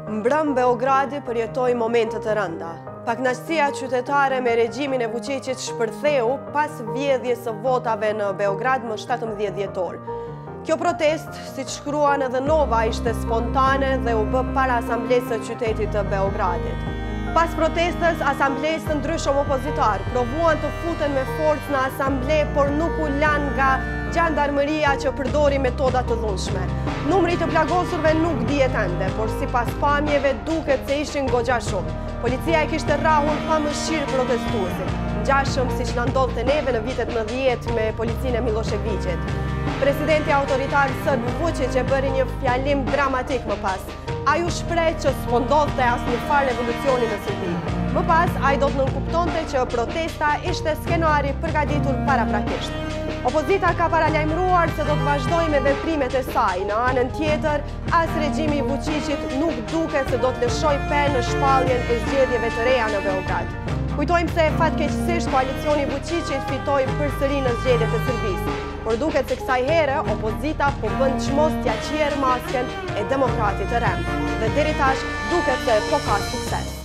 Mbrëm Beogradi përjetoi momente të rënda. Pakënaqësia qytetare me regjimin e Vučićit shpërtheu pas vjedhjes së votave në Beograd më 17 dhjetor. Kjo protest, siç shkruan edhe Nova, ishte spontane dhe u bë para asamblesë së qytetit të Beogradit. Pas protestës, asamblesë të ndryshëm opozitar provuan të futen me forcë në asamble, por nuk u lan nga gjandarmëria që përdori metoda të dhunshme. Numri të plagosurve nuk dihet ende, por sipas pamjeve duket se ishin goxha shumë. Policia e kishte rrahur pa mëshirë protestuesit, ngjashëm siç na ndodhte neve në vitet 90 me policinë e Miloševićit. Presidenti autoritar sërb Vučić e bëri një fjalim dramatik më pas. Ai u shpreh që s'po ndodhte asnjë farë revolucioni në Serbi. Më pas, ai do të nënkuptonte që protesta ishte skenari përgatitur paraprakisht. Opozita ka paralajmëruar se do të vazhdojë me veprimet e saj. Në anën tjetër, as regjimi i Vučićit nuk duket se do të lëshojë penë në shpalljen e zgjedhjeve të reja në Beograd. Kujtojmë se fatkeqësisht koalicioni Vučićit fitoi përsëri në zgjedhjet e Serbisë, por duket se kësaj here opozita po bën çmos t'ia qier masken e demokratit të rem. Dhe deri tash duket se po ka sukses.